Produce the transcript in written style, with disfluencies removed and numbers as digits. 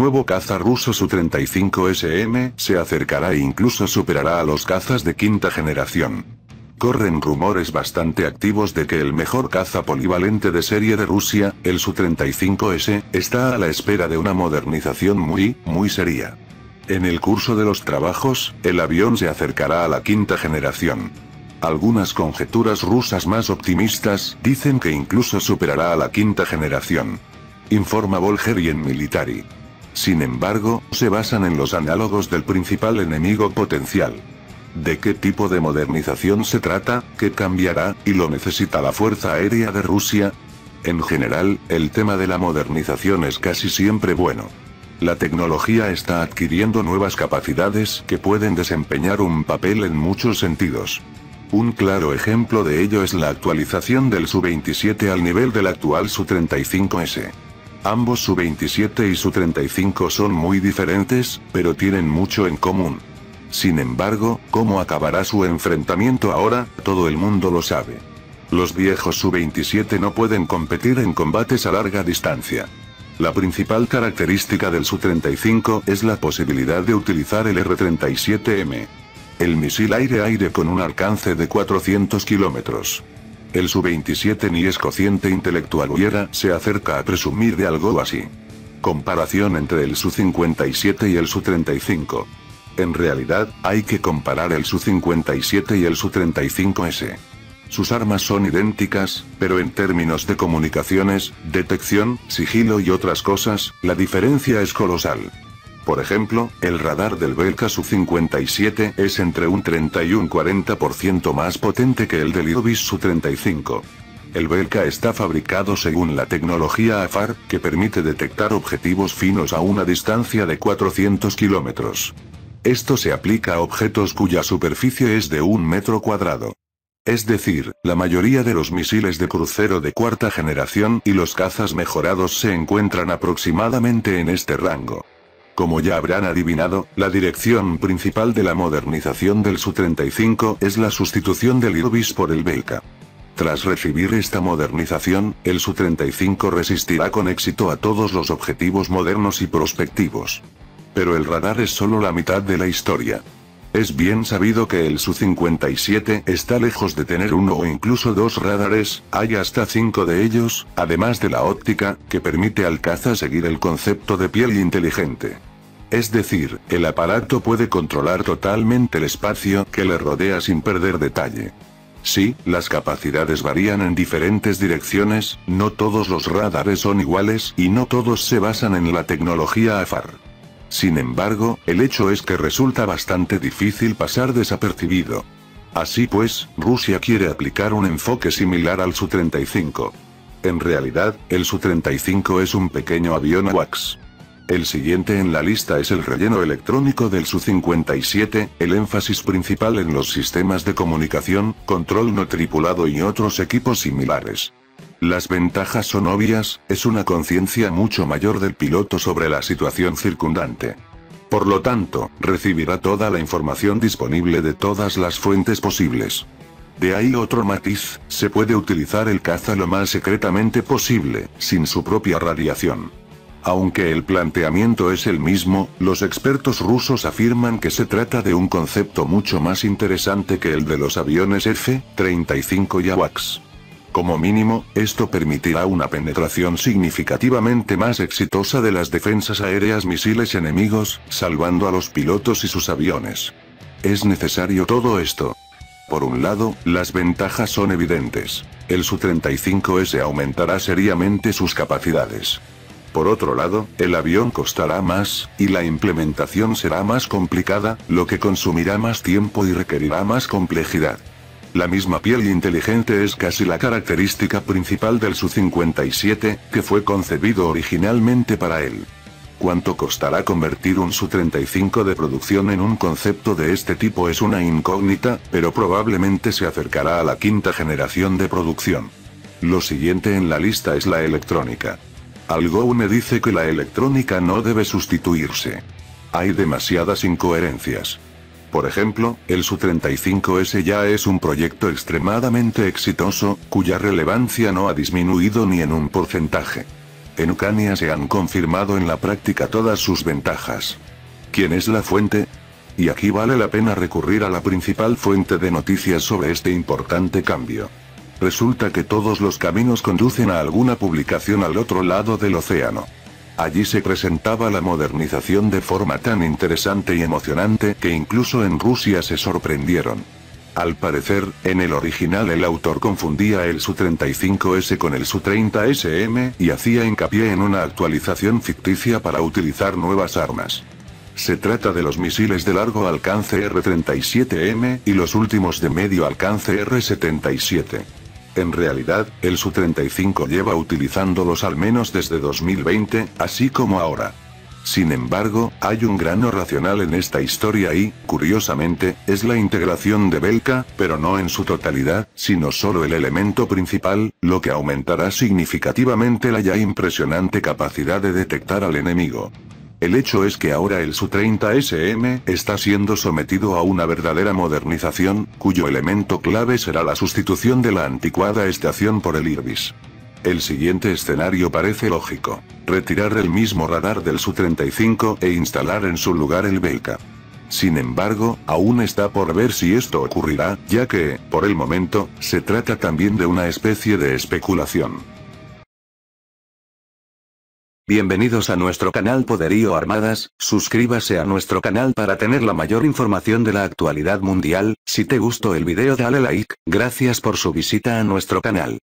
nuevo caza ruso Su-35SM se acercará e incluso superará a los cazas de quinta generación. Corren rumores bastante activos de que el mejor caza polivalente de serie de Rusia, el Su-35S, está a la espera de una modernización muy seria. En el curso de los trabajos, el avión se acercará a la quinta generación. Algunas conjeturas rusas más optimistas dicen que incluso superará a la quinta generación. Informa Bulgarian Military. Sin embargo, se basan en los análogos del principal enemigo potencial. ¿De qué tipo de modernización se trata? ¿Qué cambiará, y lo necesita la Fuerza Aérea de Rusia? En general, el tema de la modernización es casi siempre bueno. La tecnología está adquiriendo nuevas capacidades que pueden desempeñar un papel en muchos sentidos. Un claro ejemplo de ello es la actualización del Su-27 al nivel del actual Su-35S. Ambos Su-27 y Su-35 son muy diferentes, pero tienen mucho en común. Sin embargo, ¿cómo acabará su enfrentamiento ahora? Todo el mundo lo sabe. Los viejos Su-27 no pueden competir en combates a larga distancia. La principal característica del Su-35 es la posibilidad de utilizar el R-37M. El misil aire-aire con un alcance de 400 kilómetros. El Su-27 ni es cociente intelectual hubiera se acerca a presumir de algo así. Comparación entre el Su-57 y el Su-35. En realidad, hay que comparar el Su-57 y el Su-35S. Sus armas son idénticas, pero en términos de comunicaciones, detección, sigilo y otras cosas, la diferencia es colosal. Por ejemplo, el radar del Belka Su-57 es entre un 30 y un 40% más potente que el del Irbis Su-35. El Belka está fabricado según la tecnología AFAR, que permite detectar objetivos finos a una distancia de 400 kilómetros. Esto se aplica a objetos cuya superficie es de 1 metro cuadrado. Es decir, la mayoría de los misiles de crucero de cuarta generación y los cazas mejorados se encuentran aproximadamente en este rango. Como ya habrán adivinado, la dirección principal de la modernización del Su-35 es la sustitución del Irbis por el Belka. Tras recibir esta modernización, el Su-35 resistirá con éxito a todos los objetivos modernos y prospectivos. Pero el radar es solo la mitad de la historia. Es bien sabido que el Su-57 está lejos de tener uno o incluso dos radares, hay hasta 5 de ellos, además de la óptica, que permite al caza seguir el concepto de piel inteligente. Es decir, el aparato puede controlar totalmente el espacio que le rodea sin perder detalle. Sí, las capacidades varían en diferentes direcciones, no todos los radares son iguales y no todos se basan en la tecnología AFAR. Sin embargo, el hecho es que resulta bastante difícil pasar desapercibido. Así pues, Rusia quiere aplicar un enfoque similar al Su-35. En realidad, el Su-35 es un pequeño avión AWACS. El siguiente en la lista es el relleno electrónico del Su-57, el énfasis principal en los sistemas de comunicación, control no tripulado y otros equipos similares. Las ventajas son obvias, es una conciencia mucho mayor del piloto sobre la situación circundante. Por lo tanto, recibirá toda la información disponible de todas las fuentes posibles. De ahí otro matiz, se puede utilizar el caza lo más secretamente posible, sin su propia radiación. Aunque el planteamiento es el mismo, los expertos rusos afirman que se trata de un concepto mucho más interesante que el de los aviones F-35 y AWACS. Como mínimo, esto permitirá una penetración significativamente más exitosa de las defensas aéreas misiles enemigos, salvando a los pilotos y sus aviones. Es necesario todo esto. Por un lado, las ventajas son evidentes. El Su-35S aumentará seriamente sus capacidades. Por otro lado, el avión costará más, y la implementación será más complicada, lo que consumirá más tiempo y requerirá más complejidad. La misma piel inteligente es casi la característica principal del Su-57, que fue concebido originalmente para él. ¿Cuánto costará convertir un Su-35 de producción en un concepto de este tipo? Es una incógnita, pero probablemente se acercará a la quinta generación de producción. Lo siguiente en la lista es la electrónica. Algo me dice que la electrónica no debe sustituirse. Hay demasiadas incoherencias. Por ejemplo, el Su-35S ya es un proyecto extremadamente exitoso, cuya relevancia no ha disminuido ni en un porcentaje. En Ucrania se han confirmado en la práctica todas sus ventajas. ¿Quién es la fuente? Y aquí vale la pena recurrir a la principal fuente de noticias sobre este importante cambio. Resulta que todos los caminos conducen a alguna publicación al otro lado del océano. Allí se presentaba la modernización de forma tan interesante y emocionante que incluso en Rusia se sorprendieron. Al parecer, en el original el autor confundía el Su-35S con el Su-30SM y hacía hincapié en una actualización ficticia para utilizar nuevas armas. Se trata de los misiles de largo alcance R-37M y los últimos de medio alcance R-77. En realidad, el Su-35 lleva utilizándolos al menos desde 2020, así como ahora. Sin embargo, hay un grano racional en esta historia y, curiosamente, es la integración de Belka, pero no en su totalidad, sino solo el elemento principal, lo que aumentará significativamente la ya impresionante capacidad de detectar al enemigo. El hecho es que ahora el Su-30SM está siendo sometido a una verdadera modernización, cuyo elemento clave será la sustitución de la anticuada estación por el Irbis. El siguiente escenario parece lógico: retirar el mismo radar del Su-35 e instalar en su lugar el Belka. Sin embargo, aún está por ver si esto ocurrirá, ya que, por el momento, se trata también de una especie de especulación. Bienvenidos a nuestro canal Poderío Armadas, suscríbase a nuestro canal para tener la mayor información de la actualidad mundial. Si te gustó el video dale like, gracias por su visita a nuestro canal.